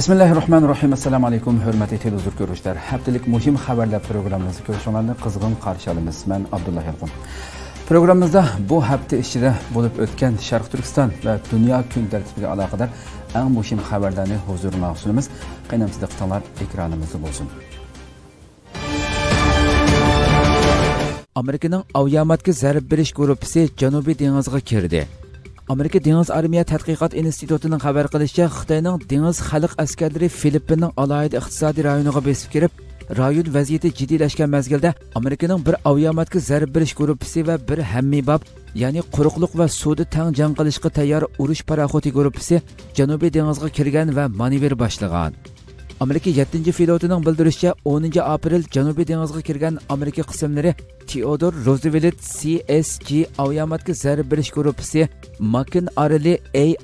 Bismillahirrahmanirrahim. Assalamu alaykum, hurmatli televizor ko'ruvchilar. Haftalik muhim xabarlar programmamizni ko'rishinglarni qizg'in qarshi olamiz. Men Abdullah Yalqin. Programmamizda bu hafta ichida bo'lib o'tgan Sharq Turkiston va dunyo kun tartibiga aloqador eng muhim xabarlarni huzuringizga sunamiz. Qaynamsizda qitanglar ekranimizda bo'lsin. Amerikaning aviamatga zarb berish guruhi Janubiy dengizga kirdi. Amerika Dengiz Armiya Tadqiqot institutining xabar qilishicha, Xitoyning dengiz xalq askarlari Filippinning alohida iqtisodiy rayoniga besib kirib, rayon vaziyati jiddiylashgan mezgilda Amerikaning bir aviamatga zarb berish guruhi va bir hammibab, ya'ni quruqliq va suvda tang jang qilishga tayyor urush paraxoti guruhi Janubiy dengizga kirgan va manevr boshlagan. Amerika 7-flotining bildirishicha 10 aprel Janubiy dengizga kirgan Amerika qismlari Theodore Roosevelt CSG aviamatga zarb berish guruhi, Makin Arli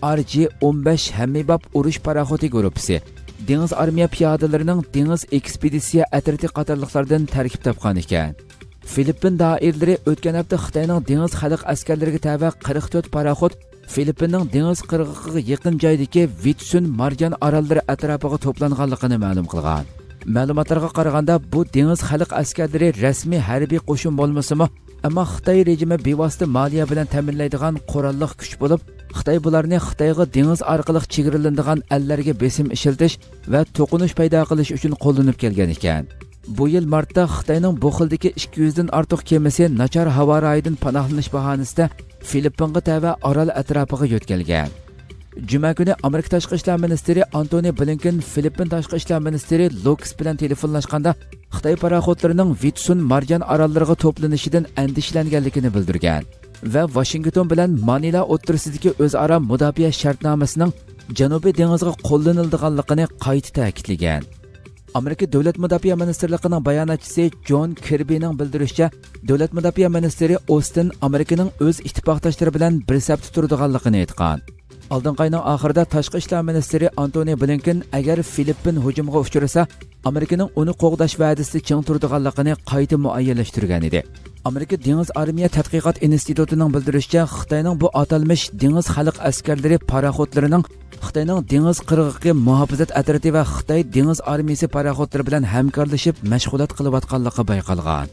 ARG-15 hammibab urush paraxoti guruhi, Dengiz armiya piyodalarining dengiz ekspeditsiya atriti qatorliqlardan tarkib topgan ekan. Filippin doiralari o'tgan hafta Xitoyning dengiz xalq askarlariga tava 44 paraxot Filippinning dengiz qirg'og'iga yaqin joydagi Vitsun Marjan orollari atrofiga to'planganligini ma'lum qilgan. Ma'lumotlarga qaraganda bu dengiz xalq askarlari rasmiy harbiy qo'shin bo'lmasa-mu, ammo Xitoy rejimi bevosita moliya bilan ta'minlaydigan qurolli kuch bo'lib, Xitoy bularni Xitoyga dengiz orqali chegaralanadigan ellarga besim ishiltish va to'qinish paydo qilish uchun qo'llanib kelgan ekan. Bu yil martda Xitoyning bu xildagi 200 dan ortiq kemasi nachar havo rayidan panohlanish bahonasida Filippinga tava orol atrofiga yo'tkalgan. Juma kuni Amerika tashqi ishlar ministri Antony Blinken Filippin tashqi ishlar ministri Lux bilan telefonlashganda Xitoy paraxotlarining Vitsun Marjan orollariga to'planishidan andishlanganligini bildirgan va Washington bilan Manila o'rtasidagi o'zaro mudofaa shartnomasining Janubiy dengizga qo'llanilganligini qayta ta'kidlagan. Amerika Davlat mudofaa ministrligining bayonotchisi John Kirbyning bildirishicha, Davlat mudofaa ministri Austin Amerikaning o'z ittifoqdoshlari bilan bir safda turadiganligini aytgan. Oldingi oyning oxirida tashqi ishlar ministri Antony Blinken agar Filippin hujumga uchrasa, Amerikaning uni qo'g'dash va'dasi ching turadiganligini qayta muayyanlashtirgan edi. Amerika Dengiz Armiya Tadqiqot institutining bildirishicha, Xitoyning bu atalmish dengiz xalq askarlari paraxotlarining Xitoyning dengiz qirg'og'i muhofazat atriti va Xitoy dengiz armiyasi paraxotlari bilan hamkorlashib mashg'ulot qilayotganligi bayqalgan.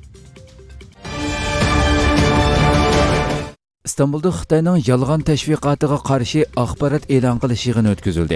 İstanbulda Xitoyning yolg'on tashviqotiga qarshi axborot e'lon qilish yig'ini o'tkazildi.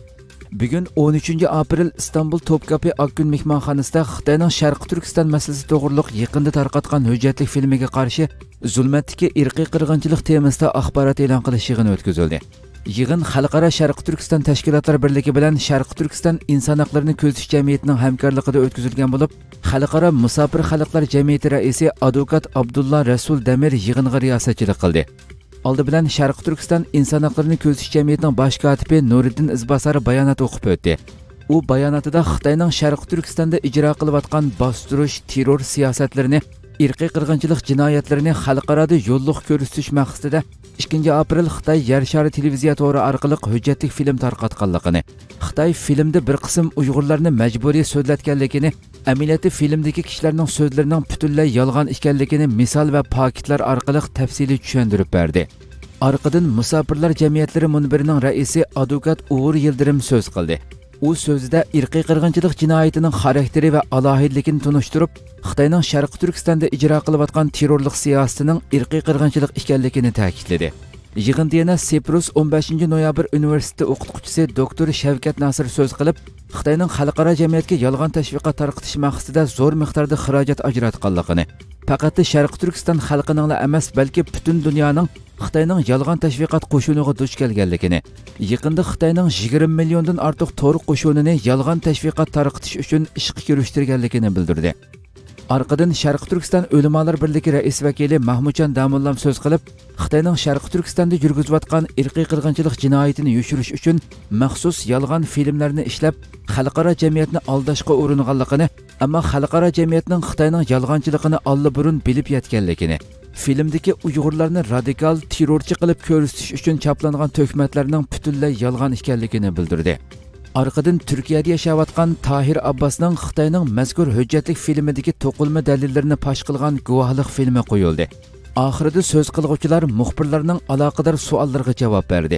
Bugun 13 aprel İstanbul Topkapi Akgün mehmonxonasida Xitoyning Sharq Turkiston masalasi to'g'riliq yaqinda tarqatgan hujjatli filmiga qarshi zulmatdagi irqiy qirg'inchilik temasida axborot e'lon qilish yig'ini o'tkazildi. Yig'in Xalqaro Sharq Turkiston tashkilotlari birligi bilan Sharq Turkiston inson haqlarini ko'zish jamiyatining hamkorligida o'tkazilgan bo'lib, Xalqaro Musofir xalqlar jamiyati raisi advokat Abdulla Rasul Damir yig'inga riyosatchilik qildi. Oldi bilan Sharq Turkiston inson haqlarini ko'zish jamiyatining bosh kotibi Nuriddin Izbasar bayonot o'qib o'tdi. U bayonotida Xitoyning Sharq Turkistonda ijro qilayotgan bostirish, terror siyosatlarini, irqiy qirg'inchilik jinoyatlarini xalqaro yo'lliq ko'rsatish maqsadida 2 aprel Xitoy yer shari televiziya to'ri orqali hujjatli film tarqatganligini, Xitoy filmda bir qism Uyg'urlarni majburiy so'zlatganligini, amaliyotda filmdagi kishilarning so'zlarining butunlay yolg'on ekanligini misol va paketlar orqali tafsiliy tushuntirib berdi. Orqadan Musofirlar jamiyatlari munbirining raisi advokat Uğur Yildirim so'z qildi. U so'zida irqiy qirg'inchilik jinoyatining xarakteri va alohidligini tunishtirib, Xitoyning Sharq Turkistonda ijro qilayotgan terrorlik siyosatining irqiy qirg'inchilik ekanligini ta'kidladi. Yig'inda yana Cyprus 15 noyabr universiteti o'qituvchisi doktor Shavkat Nasir so'z qilib, Xitoyning xalqaro jamiyatga yolg'on tashviqot tarqatish maqsadida zo'r miqdorda xarajat ajratganligini, faqat Sharq Turkiston xalqining emas, balki butun dunyoning Xitoyning yolg'on tashviqot qo'shuniga duch kelganligini, yaqinda Xitoyning 20 milliondan ortiq to'g'ri qo'shunini yolg'on tashviqot tarqatish uchun ishga kirishtirganligini bildirdi. Arqadan Sharq Turkiston O'limalar birligi rais vakili Mahmudjon Damullam so'z qilib, Xitoyning Sharq Turkistonda yurgizayotgan irqiy qirg'inchilik jinoyatini yushirish uchun maxsus yolg'on filmlarni ishlab, xalqaro jamiyatni aldashga uringanligini, ammo xalqaro jamiyatning Xitoyning yolg'onchiligini allburun bilib yetganligini, filmdagi Uyg'urlarni radikal terrorchi qilib ko'rsatish uchun chaplangan to'kmatlarning butunlay yolg'on ekanligini bildirdi. Arqadan Turkiyada yashayotgan Tahir Abbasning Xitoyning mazkur hujjatli filmidagi to'qilma dalillarini pash qilgan guvohlik filmi qo'yildi. Oxirida so'z qilguvchilar muxbirlarning aloqador savollariga javob berdi.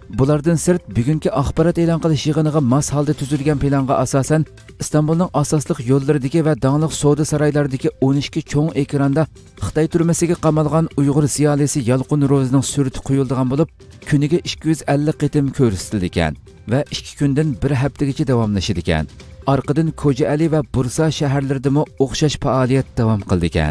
Bulardan sırt bugungi axborot e'lon qilish yig'iniga mos holda tuzilgan planga asosan Istanbulning asosliq yo'llaridagi va dangliq savdo saroylaridagi 12 cho'ng ekranda Xitoy turmasiga qamalgan Uyg'ur ziyolisi Yalqin Ro'zining surati qo'yilgan bo'lib, kuniga 250 qitim ko'rsatildi ekan va 2 kundan 1 haftagacha davomlashadi ekan. Orqadan Ko'jaali va Bursa shaharlaridami o'xshash faoliyat davom qildi ekan.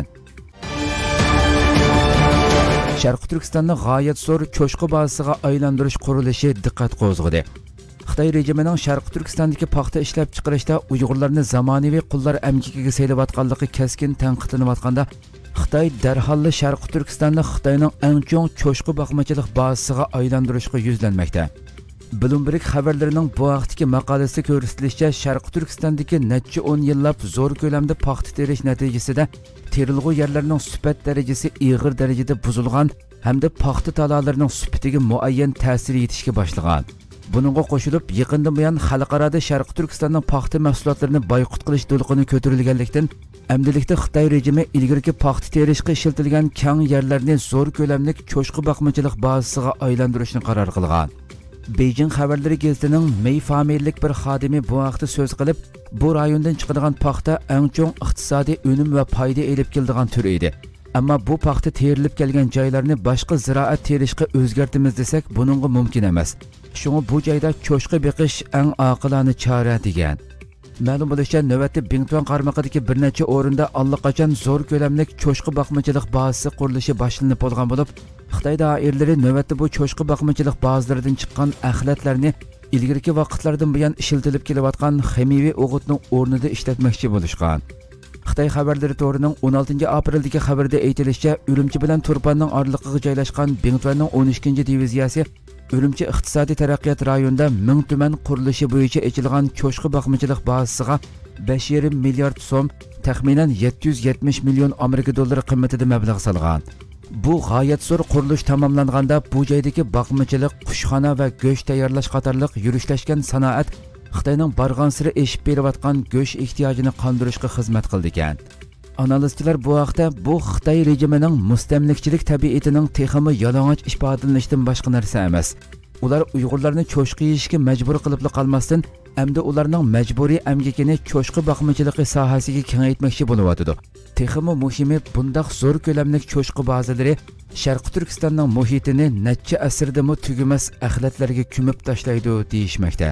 Sharqi Turkistonning g'oyat zo'r cho'shqi bazasiga aylantirish qurilishi diqqat qo'zg'adi. Xitoy rejimining Sharqi Turkistondagi paxta ishlab chiqarishda Uyg'urlarni zamonaviy qullar amgikiga saylayotganligi keskin tanqidlanayotganda, Xitoy darhol Sharqi Turkistonni Xitoyning eng chong cho'shqi boqmachilik bazasiga aylantirishga yuzlanmoqda. Bloomberg xabarlarining bu vaqtdagi maqolasida ko'rsatilishicha, Sharqi Turkistondagi necha 10 yillab zo'r ko'lamda paxta terish natijasida terilg'u yerlarning sifat darajasi ig'ir darajada buzilgan hamda paxta talolarining sifatiga muayyan ta'sir etishga boshlagan. Buningga qo'shilib, yaqindan buyon xalqarada Sharqi Turkistonning paxta mahsulotlarini boyqut qilish to'lqini ko'tarilganlikdan, amdilikda Xitoy rejimi ilgirki paxta terishga ishlatilgan keng yerlarni zo'r ko'lamlik cho'shqi boqmachilik bazasiga aylantirishni qaror qilgan. Beijing xabarlari gazetining Mei familiyalik bir xodimi bu vaqtda so'z qilib, bu rayondan chiqadigan paxta eng chong iqtisodiy unum va foyda elib keladigan tur edi. Ammo bu paxta terilib kelgan joylarni boshqa ziroat terishga o'zgartimiz desak, buningga mumkin emas. Shunga bu joyda cho'shqi beqish eng oqilona chora degan. Ma'lum bo'lishicha, navbatda Bingtuan qarmog'idagi bir necha o'rinda allaqachon zo'r ko'lamlik cho'shqi boqmachilik bazasi qurilishi boshlanib bo'lgan bo'lib, Xitoy doiralari navbatda bu cho'shqi boqmachilik bazalaridan chiqqan axlatlarni ilgirki vaqtlardan buyon ishlatilib kelayotgan ximiyaviy o'g'itning o'rnida ishlatmoqchi bo'lishgan. Xitoy xabarlari to'rining 16 aprildagi xabarda aytilishicha, Urumchi bilan Turpanning oraliqiga joylashgan Bingtuanning 12-diviziyasi Urumchi iqtisodiy taraqqiyot rayonida 1000 tuman qurilishi bo'yicha ochilgan cho'shqi boqmachilik bazasiga 5,5 milliard so'm, taxminan 770 million Amerika dollari qiymatida mablag' solgan. Bu g'oyat zo'r qurilish tamomlanganda bu joydagi boqmachilik, qushxona va go'sht tayyorlash qatorliq yurishlashgan sanoat Xitoyning barg'ansiri eshib berayotgan go'sht ehtiyojini qondirishga xizmat qildi ekan. Analistlar bu vaqtda bu Xitoy rejimining mustamlikchilik tabiatining texmi yalang'och ifodalanishidan boshqa narsa emas. Ular Uyg'urlarni cho'shqi yeyishga majbur qilib qolmasdan, hamda ularning majburiy amgakini cho'shqi boqmachilik sohasiga kengaytmoqchi bo'lyapti. Texmi muhimi, bundaq zo'r ko'lamlik cho'shqi bazalari Sharqi Turkistonning muhitini necha asrdami tugumas axlatlarga ko'mib tashlaydi deyishmoqda.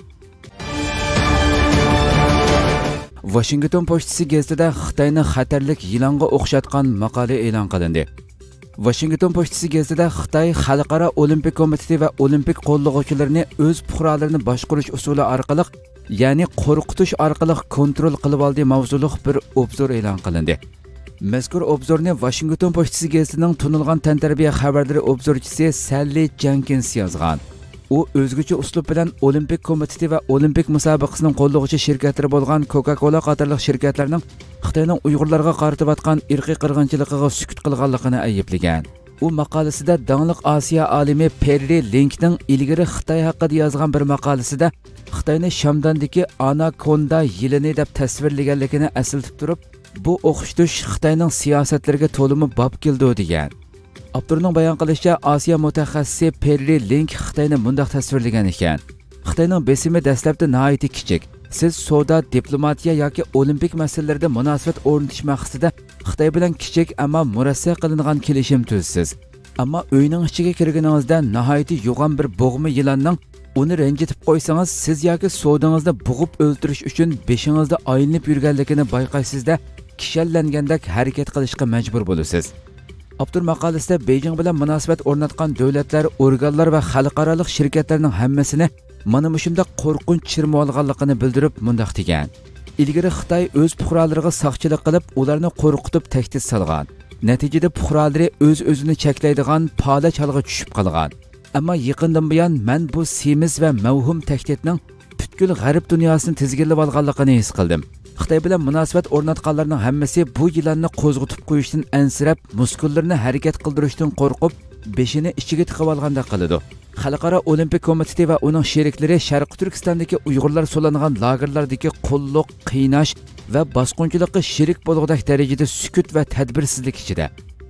Washington pochtasi gazetida Xitoyni xatarlik yilonga o'xshatgan maqola e'lon qilindi. Washington pochtasi gazetida Xitoy Xalqaro Olimpik komiteti va olimpik qo'llovchilarini o'z fuqarolarini boshqarish usuli orqali, ya'ni qo'rqitish orqali kontrol qilib oldi mavzuliq bir obzor e'lon qilindi. Mazkur obzorni Washington pochtasi gazetining tunilgan tantarbiya xabarlari obzorchisi Sally Jenkins yozgan. U o'zgacha uslub bilan Olimpik komiteti va olimpik musobaqasining qo'llovchi shirkatlari bo'lgan Coca-Cola qatorliq shirkatlarning Xitoyning Uyg'urlarga qaratayotgan irqiy qirg'inchiligiga sukut qilganligini ayblagan. U maqolasida dangliq Osiyo olimi Perry Linkning ilgari Xitoy haqida yozgan bir maqolasida Xitoyni Shamdondagi Anaconda yilini deb tasvirlaganligini eslatib turib, bu o'xshatish Xitoyning siyosatlariga to'limi bob keldi degan. Abdurning bayon qilishicha, Osiyo mutaxassisi Perry Link Xitoyni bunday tasvirlagan ekan. Xitoyning besimi dastlabda nihoyatda kichik. Siz savdo, diplomatiya yoki olimpik masalalarda munosabat o'rnatish maqsadida Xitoy bilan kichik ammo murassa qilingan kelishim tuzsiz. Ammo uyning ichiga kirganingizda nihoyatda yo'g'on bir bo'g'ma yilonning uni ranjitib qo'ysangiz, siz yoki savdongizni bug'ib o'ldirish uchun beshingizda aylanib yurganligini bayqaysizda, kishallangandek harakat qilishga majbur bo'lasiz. Abdur maqolasida Beijing bilan munosabat o'rnatgan davlatlar, organlar va xalqaro shirkatlarning hammasini mana shunday qo'rqinch chirma olganligini bildirib mundaq degan. Ilgari Xitoy o'z fuqarolariga saqchilik qilib, ularni qo'rqitib tahdid solgan. Natijada fuqarolari o'z-o'zini cheklaydigan palach holga tushib qolgan. Ammo yaqindan buyon men bu semiz va mavhum tahdidning butkul g'arb dunyosini tizginlab olganligini his qildim. Xitoy bilan munosabat o'rnatganlarning hammasi bu yillarni qo'zg'atib qo'yishdan ansirab, muskullarini harakat qildirishdan qo'rqib, beshini ichiga tiqib olgandek qiladi. Xalqaro Olimpik komiteti va uning sheriklari Sharqi Turkistondagi Uyg'urlar so'langan lagerlardagi qulluq, qiynash va bosqinchilikqa sherik bo'lg'udak darajada sukut va tadbirsizlik ichida.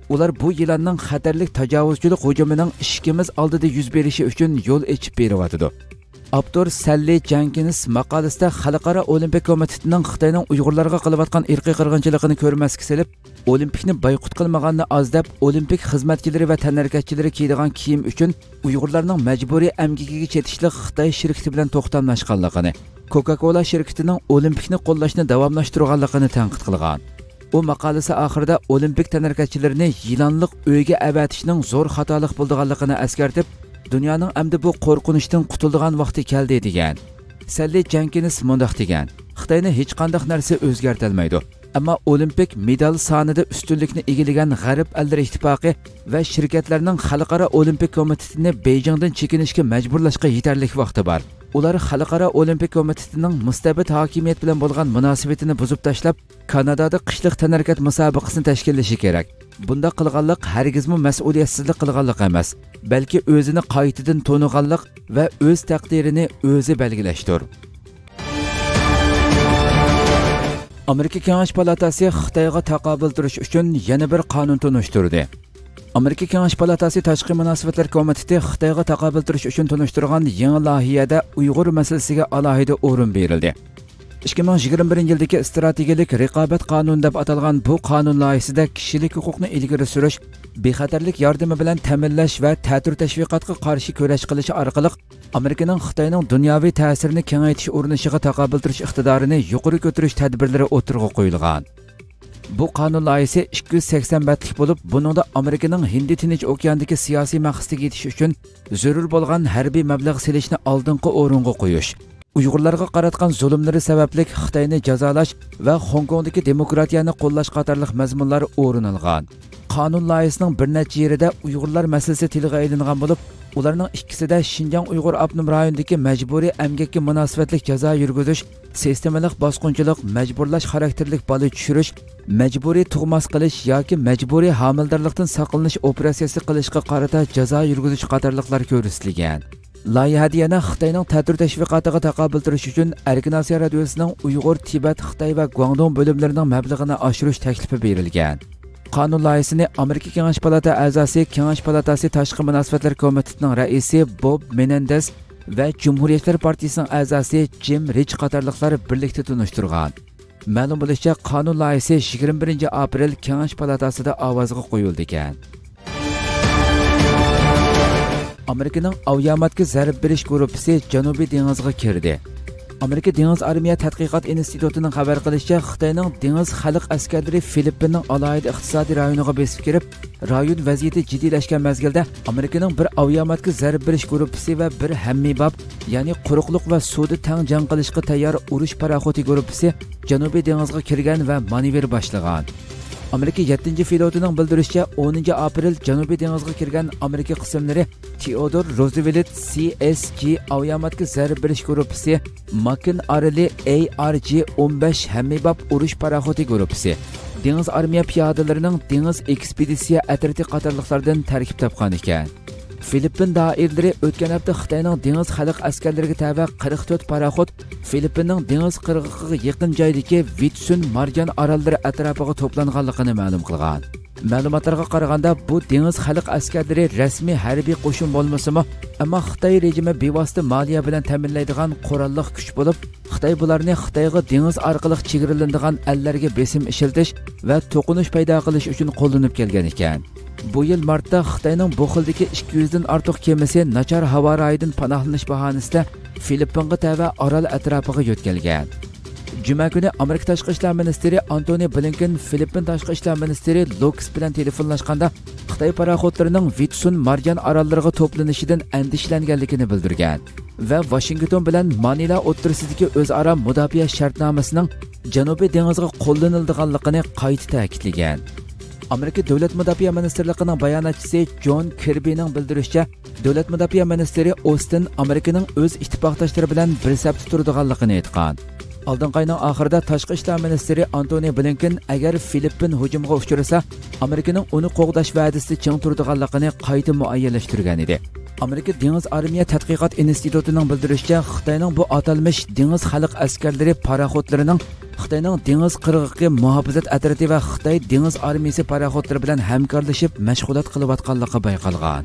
Ular bu yılanning xatarlik tajovuzchilik hujumining ishkimiz oldida yuz berishi uchun yo'l ochib beryapti. Abdur Salli Jenkins maqolasida Xalqaro Olimpik komitetining Xitoyning Uyg'urlarga qilayotgan irqiy qirg'inchiligini ko'rmasga selib, Olimpikni boykot qilmaganni ozdab, Olimpik xizmatchilari va tanarkatchilari kiydigan kiyim uchun Uyg'urlarning majburiy amgigiga chetishlik Xitoy shirkati bilan to'xtamlashganligini, Coca-Cola shirkatining Olimpikni qo'llashni davomlashtirganligini tanqid qilgan. U maqolasi oxirida Olimpik tanarkatchilarini yilonliq uyga avatishning zo'r xatolik bo'lganligini eskartib, dunyoning endi bu qo'rqinchdan qutuladigan vaqti keldi degan. Salli Jenkins mundaq degan: Xitoyni hech qanday narsa o'zgartirmaydi. Ammo Olimpik medal sonida ustunlikni egallagan G'arb ellar ittifoqi va shirkatlarning Xalqaro Olimpik komitetini Beijingdan chekinishga majburlashga yetarli vaqti bor. Ular Xalqaro Olimpik komitetining mustabid hokimiyat bilan bo'lgan munosabatini buzib tashlab, Kanadada qishliq tanarkat musobaqasini tashkillashi kerak. Bunda qilganlik hargizmi mas'uliyatsizlik qilganlik emas, balki o'zini qaytadan to'niganlik va o'z taqdirini o'zi belgilashdir. Amerika Kengash palatasi Xitoyga taqobil turish uchun yana bir qonun tunishtirdi. Amerika Kengash palatasi Tashqi munosabatlar komiteti Xitoyga taqobil turish uchun tunishtirgan yangi loyihada Uyg'ur masalasiga alohida o'rin berildi. 2021 yildagi strategik raqobat qonuni deb atalgan bu qonun loyihasida kishilik huquqni ilgari surish, bexatarlik yordami bilan ta'minlash va ta'tir tashviqotga qarshi kurash qilish orqali Amerikaning Xitoyning dunyoviy ta'sirini kengaytirish urinishiga taqobil turish iqtidorini yuqori ko'tarish tadbirlari o'tirg'i qo'yilgan. Bu qonun loyihasi 280 batlik bo'lib, buningda Amerikaning Hindi Tinch okeandagi siyosiy maqsadiga yetish uchun zarur bo'lgan harbiy mablag' selishni oldingi o'ringa qo'yish, Uyg'urlarga qaratgan zulmlari sababli Xitoyni jazolash va Hong Kongdagi demokratiyani qo'llash qatorliq mazmunlar o'rin olgan. Qonun loyihasining bir necha yerida Uyg'urlar masalasi tilga ilingan bo'lib, ularning ikkisida Xinjiang Uyg'ur avtonom rayonidagi majburiy emgakka munosabatli jazo yurgizish, sistemalik bosqinchilik, majburlash xarakterlik bola tushirish, majburiy tug'mas qilish yoki majburiy homildorlikdan saqlanish operatsiyasi qilishga qarata jazo yurgizish qatorliqlar ko'rsatilgan. Loyihada yana Xitoyning ta'tir tashviqotiga taqobil turish uchun Erkin Osiyo radiosining Uyg'ur, Tibet, Xitoy va Guangdong bo'limlarining mablag'ini oshirish taklifi berilgan. Qonun loyihasini Amerika Kengash palata a'zosi, Kengash palatasi Tashqi munosabatlar komitetining raisi Bob Menendez va Cumhuriyetchilar partiyasining a'zosi Jim Rich qatorliqlar birlikda tunishtirgan. Ma'lum bo'lishicha, qonun loyihasi 21 aprel Kengash palatasida ovozga qo'yildi ekan. Amerikaning Avyamatga zarb berish guruhi Janubiy dengizga kirdi. Amerika Dengiz Armiya tadqiqot institutining xabar qilishicha, Xitoyning dengiz xalq askarlari Filippinning alohida iqtisodiy rayoniga besib kirib, rayon vaziyati jiddiylashgan mezgilda Amerikaning bir avyamatga zarb berish guruhi va bir hammibab, ya'ni quruqliq va suvda tang jang qilishga tayyor urush paraxoti guruhi Janubiy dengizga kirgan va manevr boshlagan. Amerika 7-flotining bildirishicha, 10 aprel Janubiy dengizga kirgan Amerika qismlari Theodore Roosevelt CSG avyamatga zarb berish guruhi, Makin Arli ARG-15 hammibab urush paraxoti guruhi, dengiz armiya piyodalarining dengiz ekspeditsiya atriti qatorliqlardan tarkib topgan ekan. Filippin doiralari o'tgan hafta Xitoyning dengiz xalq askarlariga tabe 44 paraxot Filippinning dengiz qirg'og'iga yaqin joydagi Vitsun Marjan orollari atrofiga to'planganligini ma'lum qilgan. Ma'lumotlarga qaraganda, bu dengiz xalq askarlari rasmiy harbiy qo'shin bo'lmasa-mu, ammo Xitoy rejimi bevosita moliya bilan ta'minlaydigan qurolli kuch bo'lib, Xitoy bularni Xitoyga dengiz orqali chegaralanadigan ellarga besim ishiltish va to'qinish paydo qilish uchun qo'llanib kelgan ekan. Bu yil martda Xitoyning bu xildagi 200 dan ortiq kemasi nachar havo rayidan panohlanish bahonasida Filippinga tava orol atrofiga yo'tkalgan. Juma kuni Amerika Tashqi ishlar ministri Antony Blinken Filippin Tashqi ishlar ministri Lux bilan telefonlashganda Xitoy paraxotlarining Vitsun Marjan orollariga to'planishidan andishlanganligini bildirgan va Washington bilan Manila o'rtasidagi o'zaro mudofaa shartnomasining Janubiy dengizga qo'llanilganligini qayta ta'kidlagan. Amerika Davlat mudofaa ministrligining bayonotchisi John Kirbyning bildirishicha, Davlat mudofaa ministri Austin Amerikaning o'z ittifoqdoshlari bilan bir safda turadiganligini aytgan. Oldingi oyning oxirida Tashqi ishlar ministri Antony Blinken agar Filippin hujumga uchrasa, Amerikaning uni qo'g'dash va'dasida ching turadiganligini qayta muayyanlashtirgan edi. Amerika Dengiz Armiya Tadqiqot institutining bildirishicha, Xitoyning bu atalmish dengiz xalq askarlari paraxodlarining Xitoyning dengiz qirg'oqi muhofazat atrati va Xitoy dengiz armiyasi paraxodlari bilan hamkorlashib mashg'ulot qilayotganligi bayqalgan.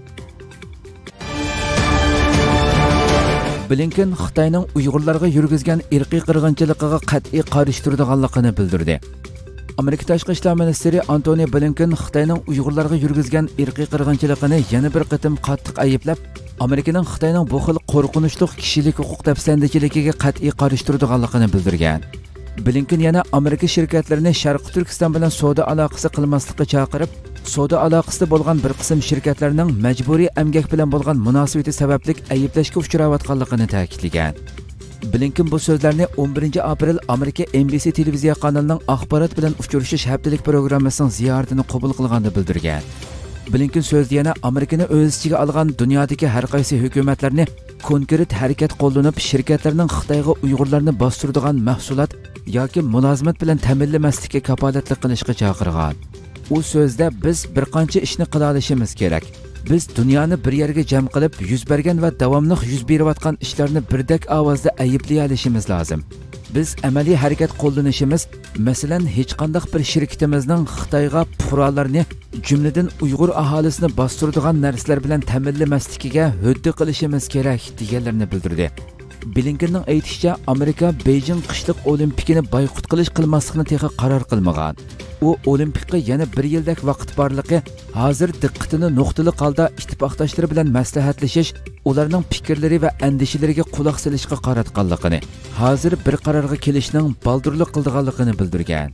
Blinken Xitoyning Uyg'urlarga yurgizgan irqiy qirg'inchiligiga qat'iy qarshi turadiganligini bildirdi. Amerika Tashqi ishlar ministri Antony Blinken Xitoyning Uyg'urlarga yurgizgan irqiy qirg'inchiligini yana bir qatim qattiq ayblab, Amerikaning Xitoyning bu xil qo'rqinchli kishilik huquq dafsandichiligiga qat'iy qarshi turadiganligini bildirgan. Blinken yana Amerika shirkatlarini Sharq Turkiston bilan savdo aloqasi qilmaslikka chaqirib, savdo aloqasida bo'lgan bir qism shirkatlarning majburiy emgak bilan bo'lgan munosabati sababli ayblashga uchrayotganligini ta'kidlagan. Blinken bu so'zlarni 11 aprel Amerika NBC televiziya kanalining axborot bilan uchrashish haftalik programmasining ziyoratini qabul qilganida bildirgan. Blinken so'zda yana Amerikani o'z ichiga olgan dunyodagi har qaysi hukumatlarni konkret harakat qo'llanib, shirkatlarning Xitoyga Uyg'urlarni bostiradigan mahsulot yoki mulozimat bilan ta'minlamaslikka kafolatlik qilishga chaqirgan. U so'zda biz bir qancha ishni qila olishimiz kerak. Biz dunyoni bir yerga jam qilib, yuz bergan va davomli yuz berayotgan ishlarni birdek ovozda ayblay olishimiz lozim. Biz amaliy harakat qo'llanishimiz, masalan, hech qanday bir shirkatimizning Xitoyga fuqarolarni, jumladan Uyg'ur aholisini bostiradigan narsalar bilan ta'minlamasligiga huddi qilishimiz kerak deganlarni bildirdi. Blinkenning aytishicha, Amerika Beijing qishliq olimpikini boykot qilmaslikni texi qaror qilmagan. U olimpikga yana bir yildak vaqt borligi, hozir diqqatini nuqtali holda ittifoqdoshlari bilan maslahatlashish, ularning fikrlari va andishalariga quloq solishga qaratganligini, hozir bir qarorga kelishning baldurlik qildiganligini bildirgan.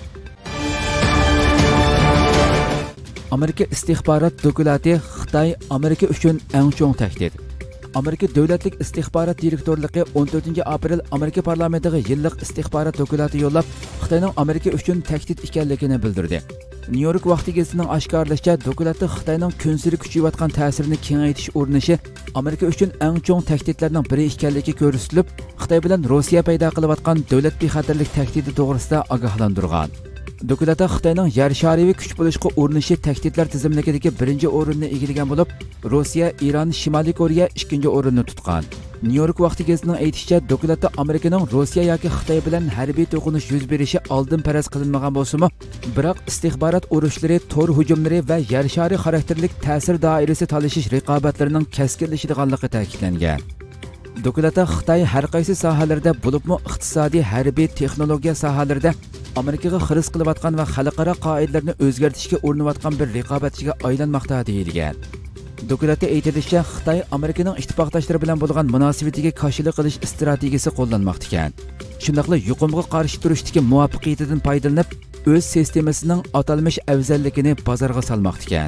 Amerika istixborot doklati Xitoy Amerika uchun eng chong tahdid. Amerika Davlatlik istixborot direktorligi 14 aprel Amerika parlamentiga yillik istixborot doklati yo'llab, Xitoyning Amerika uchun tahdid ekanligini bildirdi. New York vaqti gazetining oshkorlashicha, doklatda Xitoyning kunsiri kuchayotgan ta'sirini kengaytirish urinishi Amerika uchun eng chong tahdidlarning biri ekanligi ko'rsatilib, Xitoy bilan Rossiya paydo qilayotgan davlat bexatarlik tahdidi to'g'risida ogohlantirgan. Doklatda Xitoyning yer shariviy kuch bo'lishga urinishi tahdidlar tizimligidagi birinchi o'rinni egallagan bo'lib, Rossiya, Iran, Shimoliy Koreya ikkinchi o'rinni tutgan. New York vaqti gazetining aytishicha, doklatda Amerikaning Rossiya yoki Xitoy bilan harbiy to'qinish yuz berishi oldin faraz qilinmagan bo'lsa-mu, biroq istixborot urushlari, tor hujumlari va yer shari xarakterlik ta'sir doirasi talashish raqobatlarining keskinlashadiganligi ta'kidlangan. Doklatda Xitoy har qaysi sohalarda, bo'libmi iqtisodiy, harbiy, texnologiya sohalarida Amerikaga xiris qilayotgan va xalqaro qoidalarni o'zgartirishga urinayotgan bir raqobatchiga aylanmoqda deyilgan. Doklatda aytilishicha, Xitoy Amerikaning ittifoqdoshlari bilan bo'lgan munosabatiga qarshilik qilish strategiyasi qo'llanmoqda ekan. Shundaqla yuqumga qarshi turishdagi muvaffaqiyatidan foydalanib, o'z sistemasining atalmish afzalligini bozorga salmoqda ekan.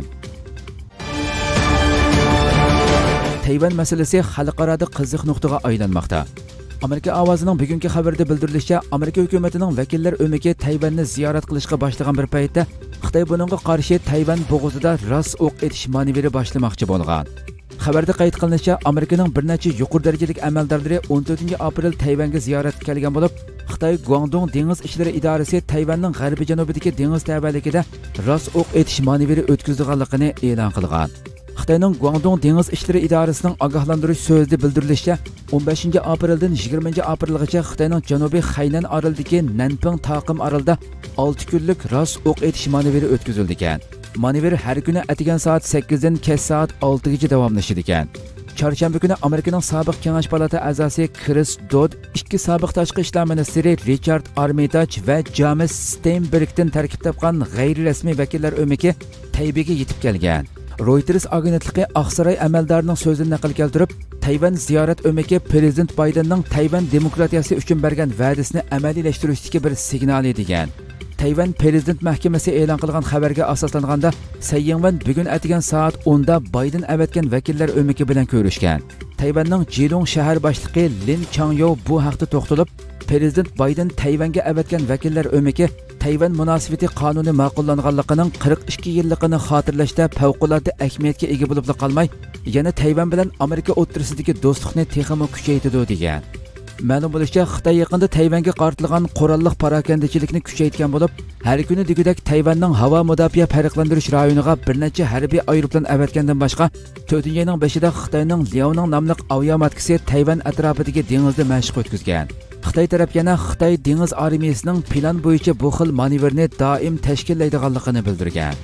Tayvan masalasi xalqaroda qiziq nuqtaga aylanmoqda. Amerika ovozining bugungi xabarida bildirilishicha, Amerika hukumatining vakillar o'miki Tayvanni ziyorat qilishga boshlagan bir paytda Xitoy buningga qarshi Tayvan bo'g'izida rost o'q etish manevri boshlamoqchi bo'lgan. Xabarda qayd qilinishicha, Amerikaning bir necha yuqori darajalik amaldorlari 14 aprel Tayvanga ziyoratga kelgan bo'lib, Xitoy Guangdong dengiz ishlari idorasi Tayvanning g'arbiy janubidagi dengiz tabaligida rost o'q etish manevri o'tkazganligini e'lon qilgan. Xitoyning Guangdong dengiz ishlari idorasining ogohlantirish so'zida bildirilishicha, 15 apreldan 20 aprelgacha Xitoyning janubiy Xaynan orolidagi Nanping taqim orolida 6 kunlik rost o'q etish manevri o'tkazildi ekan. Manevr har kuni atigan soat 8 dan kech soat 6 gacha davomlashadi ekan. Chorshanba kuni Amerikaning sobiq kengash palata a'zosi Chris Dodd, ikki sobiq tashqi ishlar ministri Richard Armitage va James Steinbergdan tarkib topgan g'ayri-rasmiy vakillar o'miki Tayvanga yetib kelgan. Reuters agentligi Oqsaroy amaldorining so'zini naql keltirib, Tayvan ziyorat o'miki Prezident Baydenning Tayvan demokratiyasi uchun bergan va'dasini amaliylashtirish bir signali degan. Tayvan Prezident mahkamasi e'lon qilgan xabarga asoslanganda, Sayyingvan bugun atigan soat 10 da Bayden avatgan vakillar o'miki bilan ko'rishgan. Tayvanning Jilong shahar boshlig'i Lin Changyo bu haqda to'xtalib, Prezident Bayden Tayvanga avatgan vakillar o'miki Tayvan munosabati qonuni ma'qullanganligining 42 yilligini xotirlashda favqulodda ahamiyatga ega bo'lib qolmay, yana Tayvan bilan Amerika o'rtasidagi do'stlikni texmo kuchaytirdi degan. Ma'lum bo'lishicha, Xitoy yaqinda Tayvanga qartilgan qurolliq parakandachilikni kuchaytirgan bo'lib, har kuni degudek Tayvanning havo mudofaa farqlantirish rayoniga bir necha harbiy aeroplan avatgandan boshqa, 4-oyning 5-ida Xitoyning Liaoning nomli aviamatkasi Tayvan atrofidagi dengizda mashq o'tkazgan. Xitoy taraf yana Xitoy dengiz armiyasining plan bo'yicha bu xil manevrni doim tashkillaydiganligini bildirgan.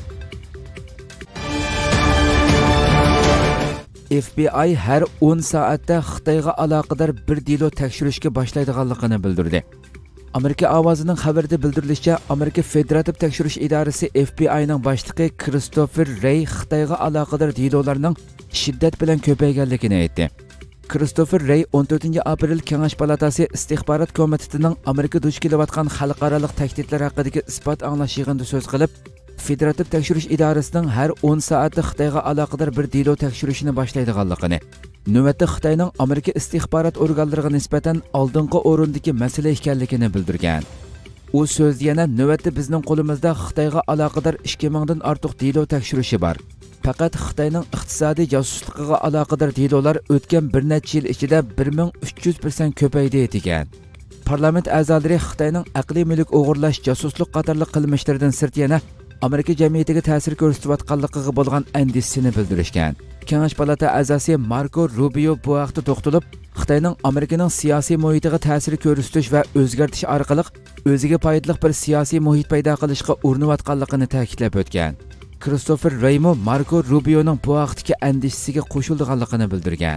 FBI har 10 soatda Xitoyga aloqador bir delo tekshirishga boshlaydiganligini bildirdi. Amerika ovozining xabarida bildirilishicha, Amerika Federativ tekshirish idorasi FBIning boshlig'i Christopher Wray Xitoyga aloqador delolarning shiddat bilan ko'payganligini aytdi. Christopher Wray 14-aprel Kengash palatasi istixborot komitetining Amerika duch kelayotgan xalqaro tahdidlar haqidagi isbot anglash yig'inida so'z qilib, Federativ tekshirish idorasining har 10 soatda Xitoyga aloqador bir delo tekshirishni boshlaydiganligini, navbatda Xitoyning Amerika istixborot organlariga nisbatan oldingi o'rindagi masala ekanligini bildirgan. U so'zda yana navbatda bizning qo'limizda Xitoyga aloqador 2000 dan ortiq delo tekshirishi bor. Faqat Xitoyning iqtisodiy josusligiga aloqador delolar o'tgan bir necha yil ichida 1300% ko'paydi degan. Parlament a'zolari Xitoyning aqliy mulk o'g'irlash, josuslik qatorli qilmishlaridan sirt yana Amerika jamiyatiga ta'sir ko'rsatayotganligiga bo'lgan andishini bildirishgan. Kengash palata a'zosi Marco Rubio bu vaqtda to'xtalib, Xitoyning Amerikaning siyosiy muhitiga ta'sir ko'rsatish va o'zgartirish orqali o'ziga foydali bir siyosiy muhit paydo qilishga urinayotganligini ta'kidlab o'tgan. Christopher Wray Marco Rubioning bu vaqtdagi andishisiga qo'shilganligini bildirgan.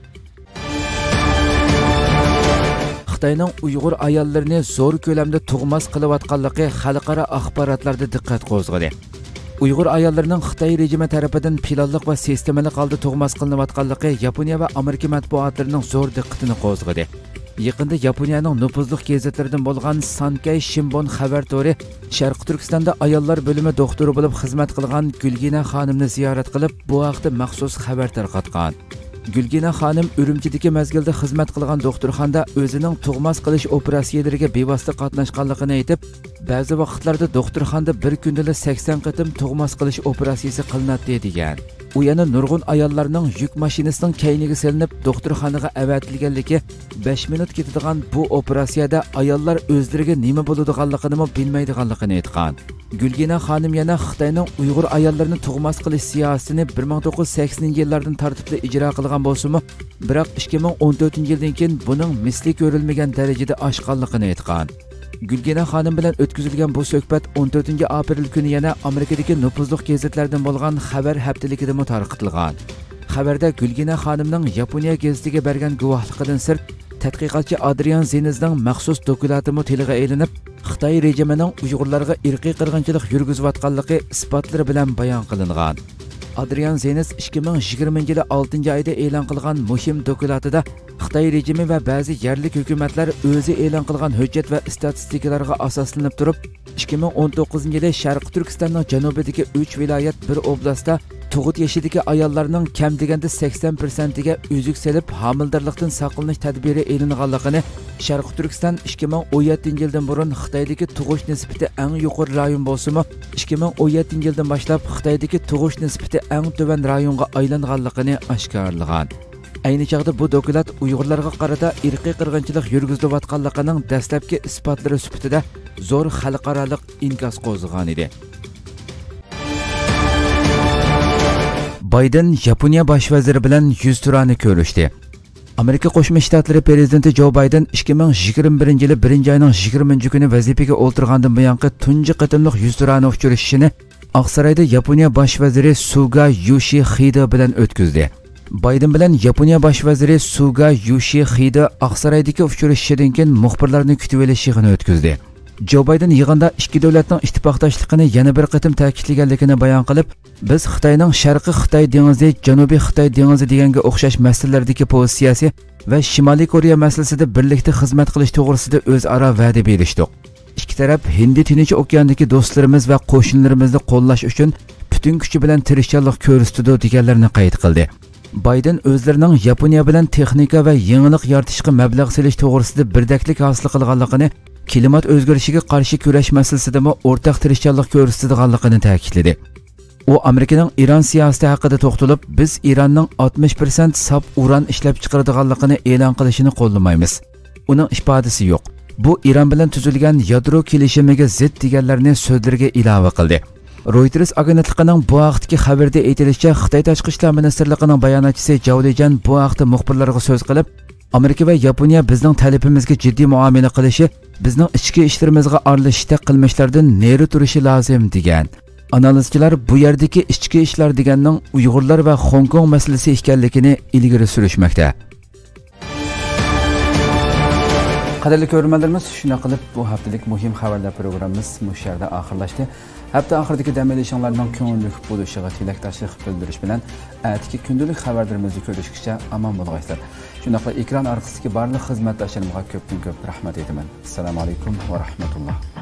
Xitoyning Uyg'ur ayollarini zo'r ko'lamda tug'mas qilayotganligi xalqaro axborotlarda diqqat qo'zg'adi. Uyg'ur ayollarining Xitoy rejimi tomonidan planliq va sistemalik holda tug'mas qilinayotganligi Yaponiya va Amerika matbuotlarining zo'r diqqatini qo'zg'adi. Yaqinda Yaponiyaning nufuzli gazetlaridan bo'lgan Sankei Shimbun xabar to'ri Sharq Turkistonda ayollar bo'limi doktori bo'lib xizmat qilgan Gulgina xonimni ziyorat qilib, bu haqda maxsus xabar tarqatgan. Gulgina xonim Urumchidagi mazgilda xizmat qilgan doktorxonada o'zining tug'mas qilish operatsiyalariga bevosita qatnashganligini aytib, ba'zi vaqtlarda doktorxonada bir kunda 80 qatim tug'mas qilish operatsiyasi qilinadi degan. U yana nurg'un ayollarning yuk mashinasining kayniga selinib doktorxonaga avatilganligi 5 minut ketadigan bu operatsiyada ayollar o'zlariga nima bo'ladiganligini bilmaydiganligini aytgan. Gulgina xonim yana Xitoyning Uyg'ur ayollarini tug'mas qilish siyosatini 1980-yillardan tartibli ijro qilgan bo'lsa-mu, biroq 2014-yildan keyin buning misli ko'rilmagan darajada oshganligini aytgan. Gulgina xonim bilan o'tkazilgan bu suhbat 14-aprel kuni yana Amerikadagi nufuzli gazetlardan bo'lgan xabar haftaligida tarqatilgan. Xabarda Gulgina xonimning Yaponiya gazetiga bergan guvohligidan sirt tadqiqotchi Adrian Zenizning maxsus dokumentimi tilga elinib, Xitoy rejimining Uyg'urlarga irqiy qirg'inchilik yurgizayotganligi isbotlari bilan bayon qilingan. Adrian Zeniz 2020 yili 6-oyda e'lon qilgan muhim dokumentida Xitoy rejimi va ba'zi yerlik hukumatlar o'zi e'lon qilgan hujjat va statistikalarga asoslanib turib, 2019-yili Sharq Turkistonning janubidagi 3 viloyat bir oblastda tug'ut yoshidagi ayollarning kam deganda 80%ga uzuk selib homildorlikdan saqlanish tadbiri e'linganligini, Sharq Turkiston 2017-yildan burun Xitoydagi tug'ish nisbati eng yuqori rayon bo'lsa-mu, 2017-yildan boshlab Xitoydagi tug'ish nisbati eng tuvan rayonga aylanganligini oshkorlagan. Ayni chog'da bu dokument Uyg'urlarga qarata irqiy qirg'inchilik yurgizilayotganligining dastlabki isbotlari sifatida zo'r xalqaro inkas qo'zg'agan edi. Biden Yaponiya bosh vaziri bilan yuz turani ko'rishdi. Amerika Qo'shma Shtatlari prezidenti Joe Biden 2021-yili 1-oyning 20-kuni vazifaga o'tirgandan buyongi tunji qatimliq yuz turani uchrashishini Oqsaroyda Yaponiya bosh vaziri Suga Yoshihide bilan o'tkazdi. Biden bilan Yaponiya bosh vaziri Suga Yoshihide Oqsaroydagi uchrashishidan keyin muxbirlarni kutib olish yig'ini o'tkazdi. Joe Biden yig'inda ikki davlatning ittifoqdoshligini yana bir qatim ta'kidlaganligini bayon qilib, biz Xitoyning Sharqiy Xitoy dengizi, Janubiy Xitoy dengizi deganga o'xshash masalalardagi pozitsiyasi va Shimoliy Koreya masalasida birlikda xizmat qilish to'g'risida o'zaro va'da berishdik. Ikki taraf Hindi Tinch okeanidagi do'stlarimiz va qo'shnilarimizni qo'llash uchun butun kuchi bilan tirishchilik ko'rsatdi deganlarni qayd qildi. Biden o'zlarining Yaponiya bilan texnika va yangilik yaratishga mablag' solish to'g'risida birdaklik hosil qilganligini, klimat o'zgarishiga qarshi kurash masalasida o'rtaq tirishchilik ko'rsatadiganligini ta'kidladi. U Amerikaning Iran siyosati haqida to'xtalib, biz Iranning 60% saf uran ishlab chiqaradiganligini e'lon qilishini qo'llamaymiz. uning ifodasi yo'q. Bu Iran bilan tuzilgan yadro kelishimiga zid deganlarni so'zlariga ilova qildi. Reuters agentligining bu vaqtdagi xabarda aytilishicha, Xitoy tashqi ishlar ministrligining bayonotchisi Zhao Lijian bu vaqtda muxbirlarga so'z qilib, Amerika va Yaponiya bizning talabimizga jiddiy muomala qilishi, bizning ichki ishlarimizga aralashishda qilmishlardan neri turishi lozim degan. Analizchilar bu yerdagi ichki ishlar deganning Uyg'urlar va Hong Kong masalasi ekanligini ilgari surishmoqda. Qadrli ko'ruvchilarimiz, shuna qilib bu haftalik muhim xabarlar programmamiz bu yerda oxirlashdi. Hafta oxiridagi dam olishinglarning ko'ngilli bo'lishiga tilakdoshlik bildirish bilan atigi kundalik xabarlarimizni ko'rishgacha omon bo'linglar. Shuningdek, ekran orqasidagi barcha xizmatdoshlarimga ko'p rahmat aytaman. Assalomu alaykum va rahmatulloh.